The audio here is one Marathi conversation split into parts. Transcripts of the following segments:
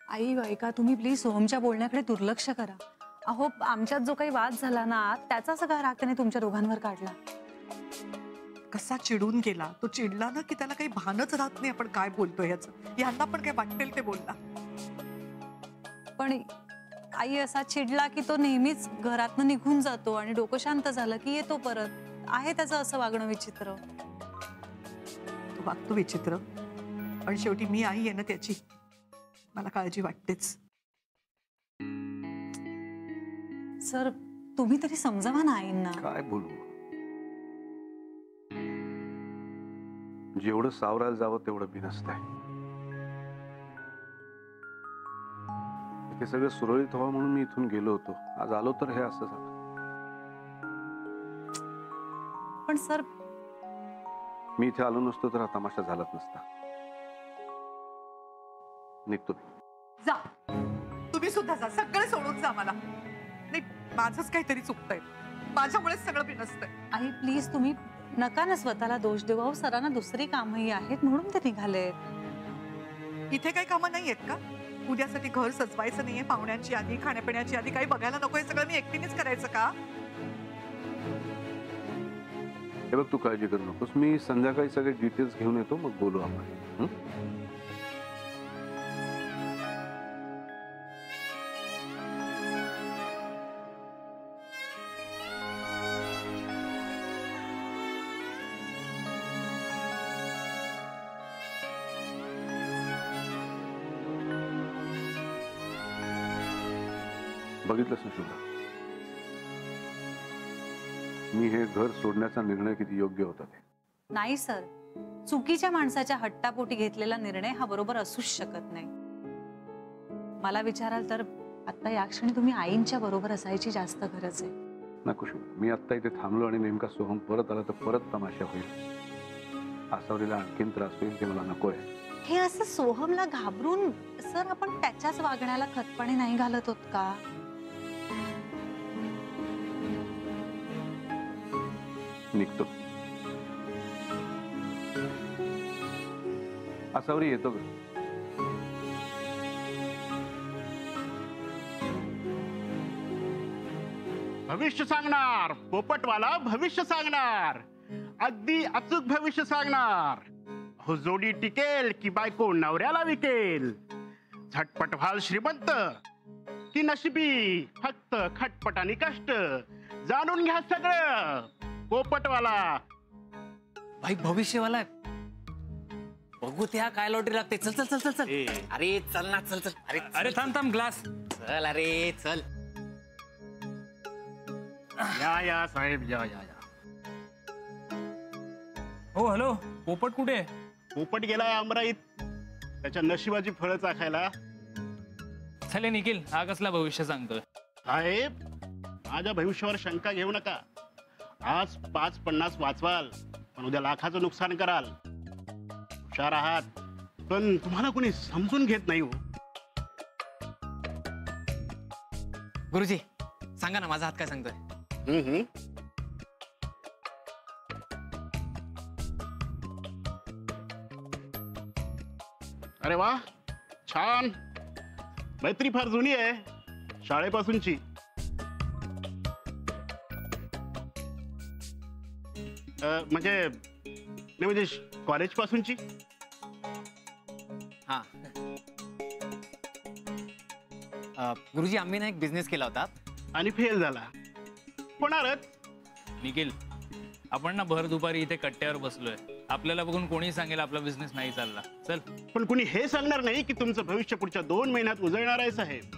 आई ऐका, तुम्ही प्लीज सोहमच्या बोलण्याकडे दुर्लक्ष करा. अहो आमच्यात जो काही वाद झाला ना त्याचा सगळा राग त्याने तुमच्या दोघांवर काढला. कसा चिडून गेला तो. चिडला ना की त्याला काही भानच राहत नाही आपण काय बोलतोय याचं. यांना पण काय वाटेल ते बोलला. पण आई असा चिडला की तो नेहमीच घरातनं निघून जातो आणि डोकं शांत झालं की येतो परत. आहे त्याचं असं वागणं विचित्र. तो वागतो विचित्र पण शेवटी मी आई आहे ना त्याची. मला काळजी वाटतेच. सर तुम्ही तरी समजावा ना आईंना. काय बोलू. जेवढं सावरायला जावं तेवढं बिनसत आहे. हे सगळं सुरळीत व्हावं म्हणून मी इथून गेलो होतो. आज आलो तर हे असं झालं. पण सर मी इथे आलो नसतो तर हा तमाशा झालाच नसता. निघतो. जा तुम्ही सुद्धा जा. सगळे सोडून जा मला. नाही माझंच काहीतरी चुकतंय. माझ्यामुळेच सगळं बिनसतंय. आई प्लीज तुम्ही नका ना स्वतःला दोष देऊ. अहो सरांना दुसरी कामही आहेत म्हणून ते निघालेत. इथे काही कामं नाही आहेत का? उद्यासाठी घर सजवायचं नाहीये, पाहुण्यांची यादी, खाण्यापिण्याची यादी काही बघायला नको. हे सगळं मी एकटीनेच करायचं का? हे बघ तू काळजी करू नकोस. मी संध्याकाळी सगळे डिटेल्स घेऊन येतो मग बोलू आपण. बघितलंस ना शुभा, मी हे घर सोडण्याचा निर्णय किती योग्य होता ते. नाही सर, चुकीच्या माणसाच्या हट्टापोटी घेतलेला निर्णय हा बरोबर असूच शकत नाही. मला विचाराल तर आता या क्षणी तुम्ही आईंच्या बरोबर असायची जास्त गरज आहे. नको शुभा, मी आत्ता इथे थांबलो आणि नेमका सोहम परत आला तर परत तमाशा होईल. आसावरीला आणखीन त्रास होईल ते मला नको आहे. हे असं सोहमला घाबरून सर आपण त्याच्याच वागण्याला खतपणे नाही घालत होत का? निघतो. आसावरी येतो ग. भविष्य सांगणार पोपटवाला, भविष्य सांगणार, अगदी अचूक भविष्य सांगणार. हो जोडी टिकेल की बायको नवऱ्याला विकेल, झटपट व्हाल श्रीमंत की नशिबी फक्त खटपट आणि कष्ट, जाणून घ्या सगळं. पोपटवाला भाई भविष्यवाला आहे. बघू त्या काय लॉटरी लागते. चल चल चल चल चल. अरे चल ना चल चल. अरे अरे थांब थांब ग्लास. चल अरे चल. या साहेब या या या. हो हॅलो, पोपट कुठे? पोपट गेलाय अमराईत त्याच्या नशिबाची फळं चाखायला. चले निखिल, हा कसला भविष्य सांगतोय? साहेब माझ्या भविष्यावर शंका घेऊ नका. आज 5-50 वाचवाल पण उद्या लाखाचं नुकसान कराल. हुशार आहात पण तुम्हाला कोणी समजून घेत नाही हो. गुरुजी सांगा ना, माझा हात काय सांगतोय? अरे वा छान. मैत्री फार जुनी आहे, शाळेपासूनची. म्हणजे कॉलेज पासूनची. हा गुरुजी आम्ही ना एक बिझनेस केला होता आणि फेल झाला. होणारच. निखिल, आपण ना भर दुपारी इथे कट्ट्यावर बसलोय. आपल्याला बघून कोणी सांगेल आपला बिझनेस नाही चालला. चल. पण कुणी हे सांगणार नाही की तुमचं भविष्य पुढच्या 2 महिन्यात उजळणार आहे साहेब.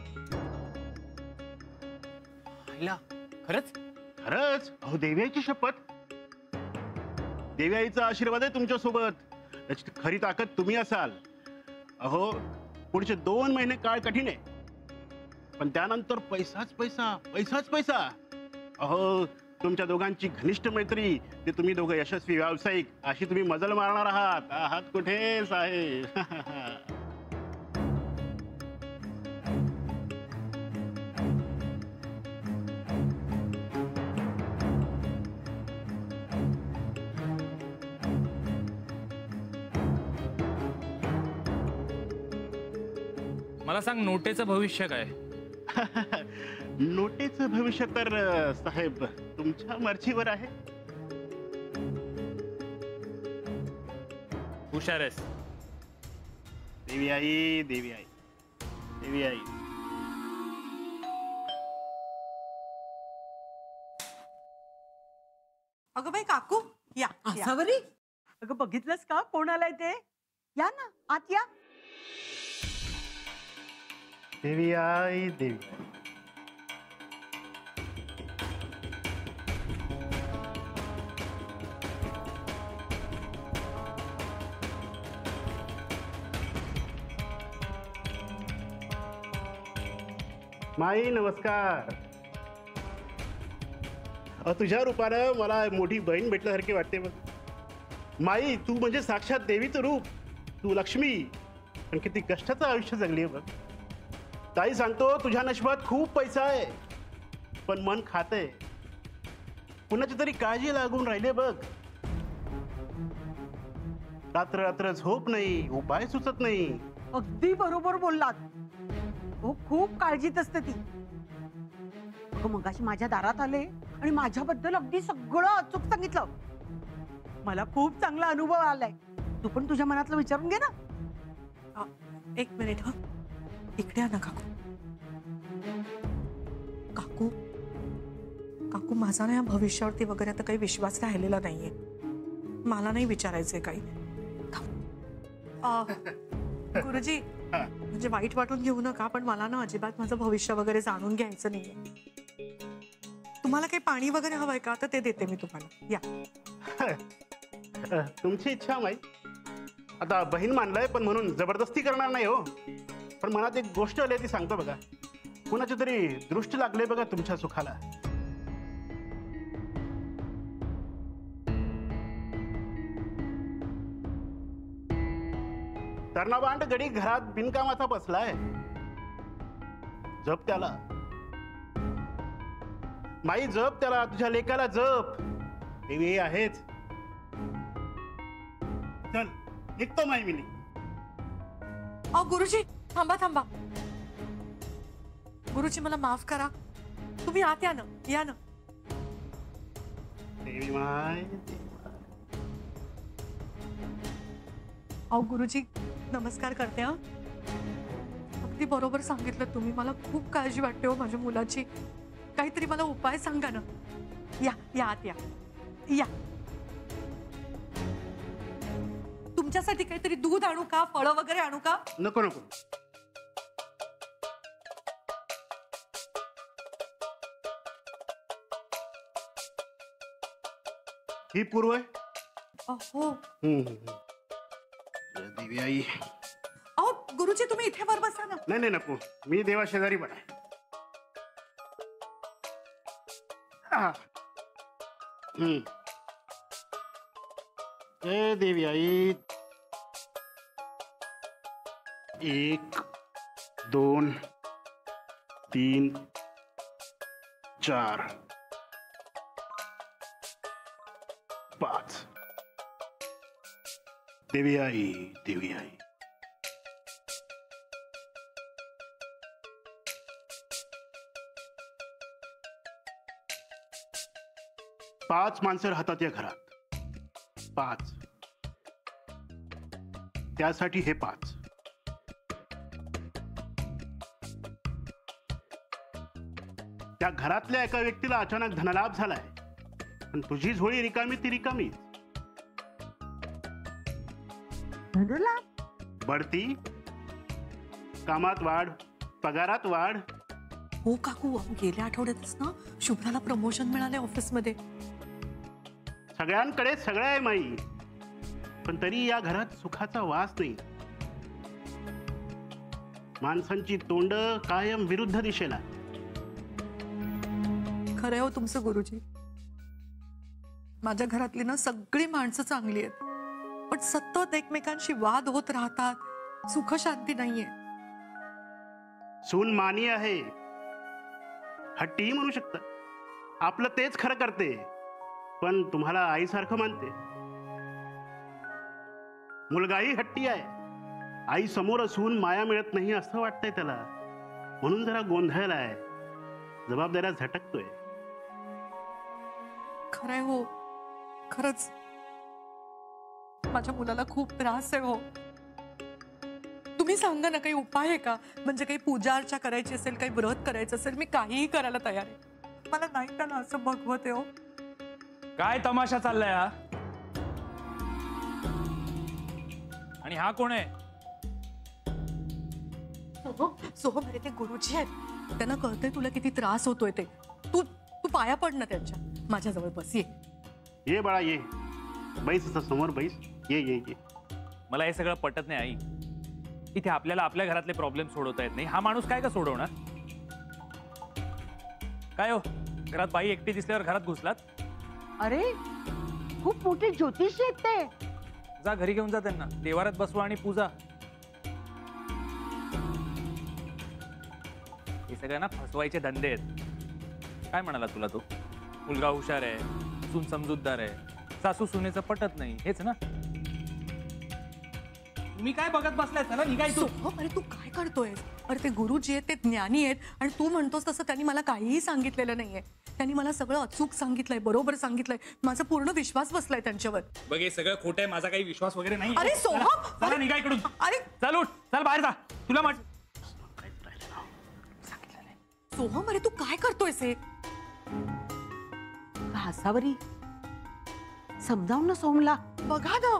खरंच खरंच. अहो देवीची शपथ. देवीचा आशीर्वाद आहे तुमच्या सोबत. त्याची खरी ताकद तुम्ही असाल. अहो पुढचे 2 महिने काळ कठीण आहे पण त्यानंतर पैसाच पैसा पैसाच पैसा. अहो तुमच्या दोघांची घनिष्ठ मैत्री, ते तुम्ही दोघं यशस्वी व्यावसायिक अशी तुम्ही मजल मारणार आहात कुठे साहेब? मला सांग, नोटेचं भविष्य काय? नोटेचं भविष्य तर साहेब तुमच्या मर्जीवर आहे. हुशार आहेस. देवी आई, देवी आई, देवी आई. अगं बाई काकू, या या. आसावरी, अगं बघितलंस का कोण आलाय ते? या ना आत या. देवी आई, देवी आई. माई नमस्कार. तुझ्या रूपानं मला मोठी बहीण भेटल्यासारखी वाटते बघ. माई तू म्हणजे साक्षात देवीचं रूप. तू लक्ष्मी पण किती कष्टाचं आयुष्य जगली आहे बघ. ताई सांगतो तुझ्या नशिबात खूप पैसा आहे पण मन खाते. कुणाची तरी काळजी लागून राहिले बघ. रात्र रात्र झोप नाही, उपाय सुचत नाही. अगदी बरोबर बोललात. हो, खूप काळजीत असते ती. अगं मगाशी माझ्या दारात आले आणि माझ्याबद्दल अगदी सगळं अचूक सांगितलं. मला खूप चांगला अनुभव आलाय. तू पण तुझ्या मनातलं विचारून घे ना. एक मिनिट हा, इकडे या ना काकू. काकू काकू माझा ना या भविष्यावरती वगैरे आता काही विश्वास राहिलेला नाहीये. मला नाही विचारायचंय काही. गुरुजी म्हणजे वाईट वाटून घेऊ नका पण मला ना अजिबात माझं भविष्य वगैरे जाणून घ्यायचं नाहीये. तुम्हाला काही पाणी वगैरे हवंय का तर ते देते मी तुम्हाला. या. तुमची इच्छा माई. आता बहीण मानलाय पण म्हणून जबरदस्ती करणार नाही हो. पण मनात एक गोष्ट आली ती सांगतो बघा. कुणाची तरी दृष्टी लागले बघा तुमच्या सुखाला. तर्णाबांड गडी घरात बिनकामाचा बसलाय. जप त्याला माई, जप त्याला. तुझ्या लेकाला जप. देवी आहेच. चल निघतो माई मी. गुरुजी थांबा थांबा. गुरुजी मला माफ करा. तुम्ही आत या ना, या ना. देवी माय. गुरुजी नमस्कार करते. हा अगदी बरोबर सांगितलं तुम्ही. मला खूप काळजी वाटते हो माझ्या मुलाची. काहीतरी मला उपाय सांगा ना. या या आत या. या. तुमच्यासाठी काहीतरी दूध आणू का, फळं वगैरे आणू का? नको नको. ही पूर्व आहे. हो. देवी आई. अहो गुरुजी तुम्ही इथे वर बसा ना. नाही नाही नको. मी देवा शेजारी पण आहे. ए देवी आई. 1 2 3 4 5. देवी आई, देवी आई. पाच माणसं राहतात या घरात. 5. त्यासाठी हे 5. त्या घरातल्या एका व्यक्तीला अचानक धनलाभ झालाय पण तुझी झोळी रिकामी ती रिकामी. बढती, कामात वाढ, पगारात वाढ. हो काकू, गेल्या आठवड्यातच ना शुभ्राला प्रमोशन मिळाले ऑफिसमध्ये. सगळ्यांकडे सगळं आहे माई पण तरी या घरात सुखाचा वास नाही. माणसांची तोंड कायम विरुद्ध दिशेला. खरं हो तुमचं गुरुजी. माझ्या घरातली ना सगळी माणसं चांगली आहेत पण सतत एकमेकांशी वाद होत राहतात. सुख शांती नाहीये. सून मानी आहे, हट्टी म्हणू शकता. आपलं तेच खरं करते पण तुम्हाला आईसारखं मानते. मुलगाही हट्टी आहे, आई समोर असून माया मिळत नाही असं वाटतंय त्याला, म्हणून जरा गोंधळलाय, जबाबदाऱ्या झटकतोय. खरंय हो, खरंच माझ्या मुलाला खूप त्रास आहे हो. तुम्ही सांगा ना, काही उपाय आहे का? म्हणजे काही पूजा अर्चा करायची असेल, काही व्रत करायचं असेल, मी काहीही करायला तयार आहे. मला नाही त्याला असं बघवत आहे हो. काय तमाशा चाललाय हा? आणि हा कोण आहे? सोहम, अरे ते गुरुजी आहेत, त्यांना कळतंय तुला किती त्रास होतोय ते. तू तू पाया पड ना त्यांच्या, माझ्याजवळ बस. ये बाळा ये, बैस असं समोर बैस. ये ये ये. मला हे सगळं पटत नाही आई. इथे आपल्याला आपल्या घरातले प्रॉब्लेम सोडवता येत नाही, हा माणूस काय का सोडवणार? काय हो, घरात बाई एकटी दिसल्यावर घरात घुसलात? अरे खूप मोठे ज्योतिषी आहेत ते. जा घरी घेऊन जा त्यांना, देवारात बसवा आणि पूजा. हे सगळ्यांना फसवायचे धंदे आहेत. काय म्हणाला तुला तो? मुलगा हुशार आहे, सून समजूतदार आहे, सासू सुनेचं पटत नाही, हेच ना? तुम्ही काय बघत बसलाय? चला निघायचो. अरे तू काय करतोय? अरे ते गुरुजी आहेत, ते ज्ञानी आहेत, आणि तू म्हणतोस तसं त्यांनी मला काहीही सांगितलेलं नाहीये. त्यांनी मला सगळं अचूक सांगितलंय, बरोबर सांगितलंय. माझा पूर्ण विश्वास बसलाय त्यांच्यावर. बघ हे सगळं खोटं आहे, माझा काही विश्वास वगैरे नाही. अरे सोहम, चला निघा इकडून. अरे चल उठ, चल बाहेर जा. तुला म्हट सोहम, अरे तू काय करतोयस हे? हसावरी समजावून ना सोहमला. बघा ना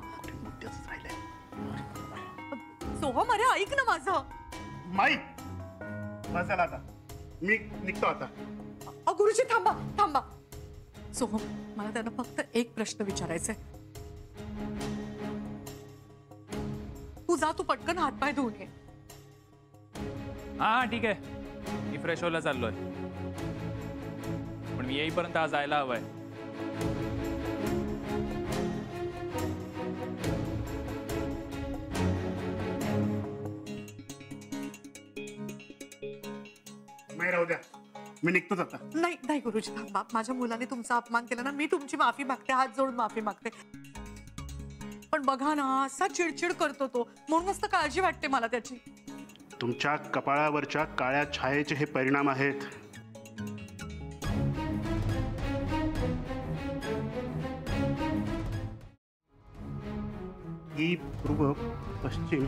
सोहम, अरे ऐक ना माझं. माईक बसायला आता, मी निघतो आता. गुरुजी थांबा थांबा. सोहम, मला त्यांना फक्त एक प्रश्न विचारायचा आहे. तू जा, तू पटकन हातपाय धुवून ये. हा ठीक आहे, मी फ्रेश व्हायला चाललोय, पण मी येईपर्यंत आज जायला हवंय. नाही राहू द्या, मी निघतोच आता. नाही नाही गुरुजी थांबा. माझ्या मुलाने तुमचा अपमान केला ना, मी तुमची माफी मागते, हात जोडून माफी मागते. पण बघा ना, असा चिडचिड करतो तो, म्हणूनच तर काळजी वाटते मला त्याची. तुमच्या कपाळावरच्या काळ्या छायेचे हे परिणाम आहेत. ही पूर्व पश्चिम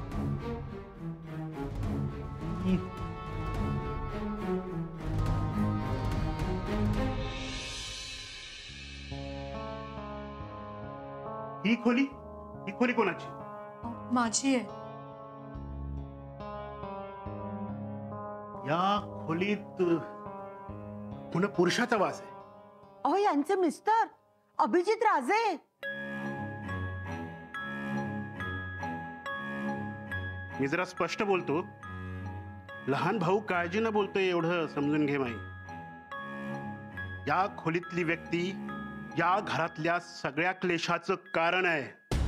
ही खोली कोणाची? माझी आहे. या खोलीत पुन्हा पुरुषाचा वास आहे. अहो यांचे मिस्टर अभिजित राजे. मी जरा स्पष्ट बोलतो, लहान भाऊ काळजीनं बोलतोय एवढं समजून घे माई. या खोलीतली व्यक्ती या घरातल्या सगळ्या क्लेशाचं कारण आहे.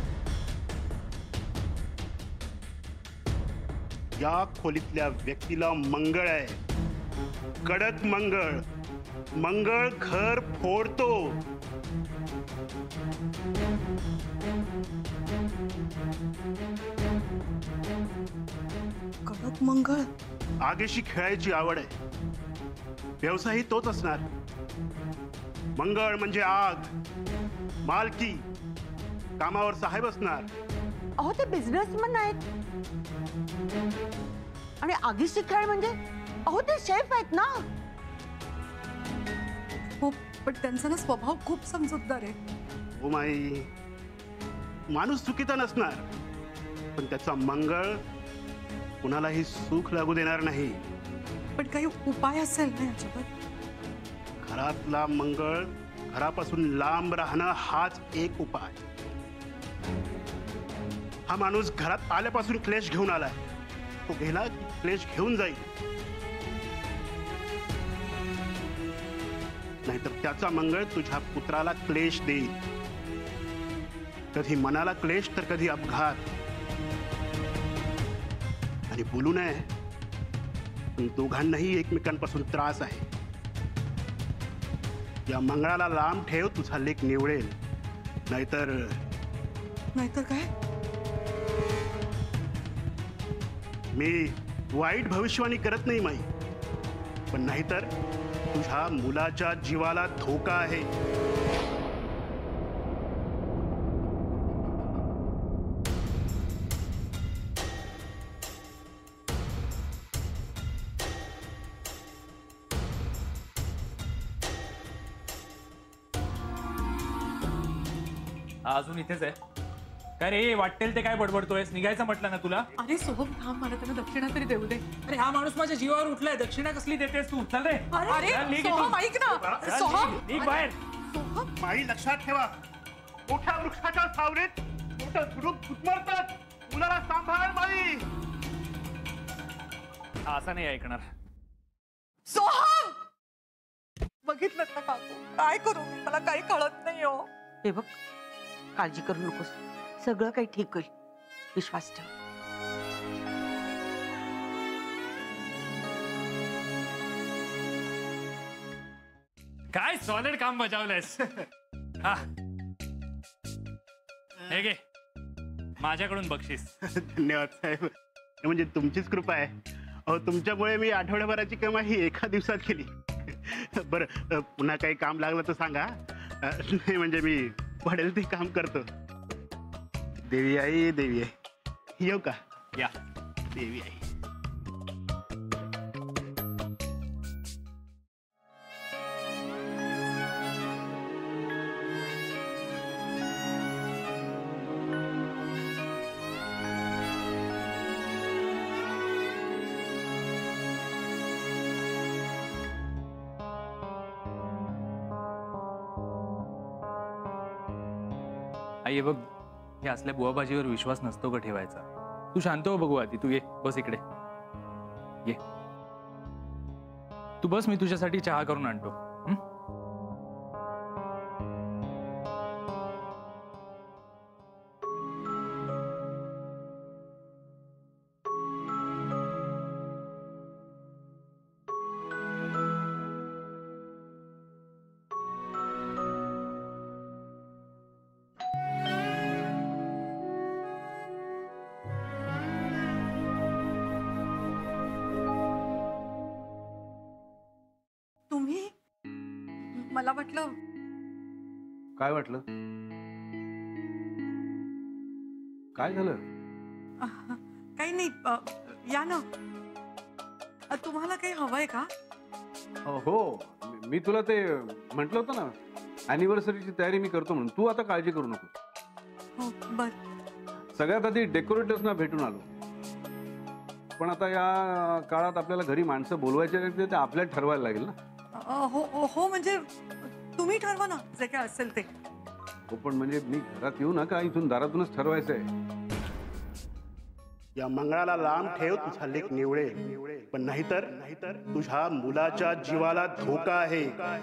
या खोलीतल्या व्यक्तीला मंगळ आहे, कडक मंगळ. मंगळ घर फोडतो. कडक मंगळ. आगीशी खेळायची आवड आहे, व्यवसायही तोच असणार. मंगळ म्हणजे आग, मालकी, कामावर साहेब असणार. अहो ते बिझनेसमन आहेत. आणि आगीशी खेळ म्हणजे अहो ते शेफ आहेत ना. हो, पण त्यांचा ना स्वभाव खूप समजूतदार आहे. ओ माई, माणूस चुकीचा नसणार, पण त्याचा मंगळ कुणालाही सुख लागू देणार नाही. पण काही उपाय असेल ना याच्यावर? घरातला मंगळ घरापासून लांब राहणं हाच एक उपाय. हा माणूस घरात आल्यापासून क्लेश घेऊन आलाय. तो गेला की क्लेश घेऊन जाईल, नाहीतर त्याचा मंगळ तुझ्या पुत्राला क्लेश देईल. कधी मनाला क्लेश तर कधी अपघात. आणि बोलू नये, पण दोघांनाही एकमेकांपासून त्रास आहे. या मंगळाला लांब ठेव, तुझा लेक निवळेल. नाहीतर नाहीतर काय? मी वाईट भविष्यवाणी करत नाही माई, पण नाहीतर तुझ्या मुलाच्या जीवाला धोका आहे. हा अजून इथेच आहे. काय रे वाटेल ते काय बडबडतोयस? निघायचं म्हटलं ना तुला. अरे सोहम थांब, मला त्यांना दक्षिणा तरी देऊ दे. अरे हा माणूस माझ्या जीवावर उठलाय, दक्षिणा कसली देतेस तू? चल रे. अरे चल, निघ सोहम इथून. ऐक ना. चल, सोहम निघ, निघ बाहेर. सोहम माई लक्षात ठेवा, मोठ्या वृक्षाच्या सावलीत मोठं झुडूप घुटमरतात. मुलाला सांभाळ माई. हा असं नाही ऐकणार. सोहम बघितलं ना काकू, काय करू मी? मला काही कळत नाही हो. हे बघ, काळजी करू नकोस, सगळं काही ठीक होईल, विश्वास ठेव. काय सॉलिड काम बजावलंयस. हा हे घे माझ्याकडून बक्षीस. धन्यवाद साहेब, हे म्हणजे तुमचीच कृपा आहे. अहो तुमच्यामुळे मी आठवड्याभराची कमाई एका दिवसात केली. बरं पुन्हा काही काम लागलं तर सांगा. नाही म्हणजे मी पडेल ते काम करतो. देवी आई, देवी आई. येऊ का? या देवी आई. आई बघ, हे असल्या बुवाबाजीवर विश्वास नसतो का ठेवायचा. तू शांत हो बघू आधी. तू ये बस इकडे ये. तू बस, मी तुझ्यासाठी चहा करून आणतो. हं? तुम्ही, मला वाटलं. काय वाटलं? काय झालं? काही नाही. या ना. तुम्हाला काही हवंय का? हो, मी तुला ते म्हटलं होतं ना, अॅनिव्हर्सरीची तयारी मी करतो म्हणून. तू आता काळजी करू नको. हो बर. सगळ्यात आधी डेकोरेटर्सना भेटून आलो, पण आता या काळात आपल्याला घरी माणसं बोलवायचे नाही, ते आपल्याला ठरवायला लागेल ना. हो हो, म्हणजे तुम्ही ठरवा ना जे काय असेल ते. हो पण म्हणजे मी घरात येऊ नका, इथून दारातूनच ठरवायचं आहे. या मंगळाला लांब ठेव, तुझा लेख निवळेल, पण नाहीतर तुझ्या मुलाच्या जीवाला धोका आहे.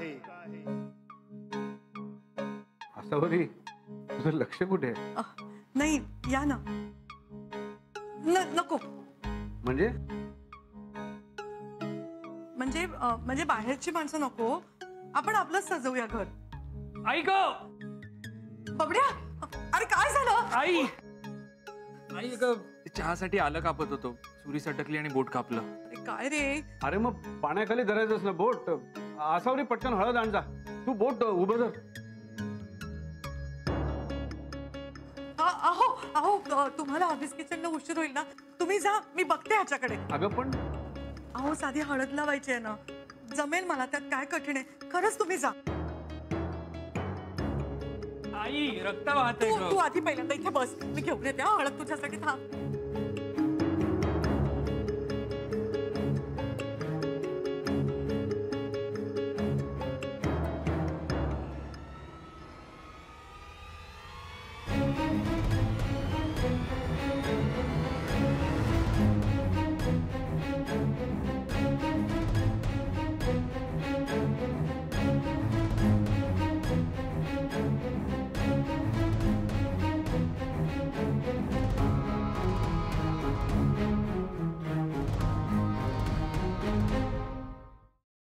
आसावरी, तुझं लक्ष कुठे आहे? नाही, या ना. नको. म्हणजे म्हणजे बाहेरची माणसं नको, आपण आपलंच सजवूया घर. आई ग, बबड्या, अरे काय झालं? आई आई ग, चहासाठी आलं कापत होतो, सुरी सटकली आणि बोट कापलं. अरे काय रे? अरे मग पाण्याखाली धरायचंच ना बोट. आसावरी, पटकन हळद आण जा. तू बोट उभं धर. अहो तुम्हाला ऑफिस किचनला उशीर होईल ना, तुम्ही जा, मी बघते ह्याच्याकडे. अगं पण अहो साधी हळद लावायची आहे ना, जमेल मला, त्यात काय कठीण आहे. खरंच तुम्ही जा. आई रक्त वाहतंय ग. तू आधी पहिल्यांदा इथे बस, मी घेऊन येते हळद तुझ्यासाठी. थांब.